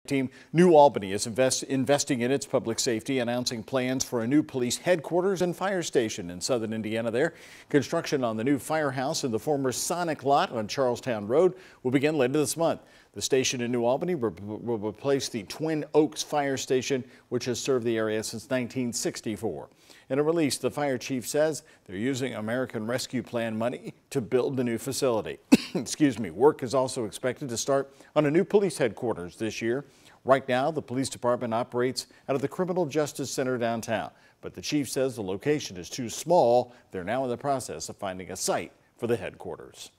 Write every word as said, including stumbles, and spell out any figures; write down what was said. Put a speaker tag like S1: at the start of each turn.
S1: Team New Albany is invest, investing in its public safety, announcing plans for a new police headquarters and fire station in southern Indiana there. Construction on the new firehouse in the former Sonic lot on Charlestown Road will begin later this month. The station in New Albany will, will replace the Twin Oaks Fire Station, which has served the area since nineteen sixty-four. In a release, the fire chief says they're using American Rescue Plan money to build the new facility. Excuse me. Work is also expected to start on a new police headquarters this year. Right now, the police department operates out of the Criminal Justice Center downtown, but the chief says the location is too small. They're now in the process of finding a site for the headquarters.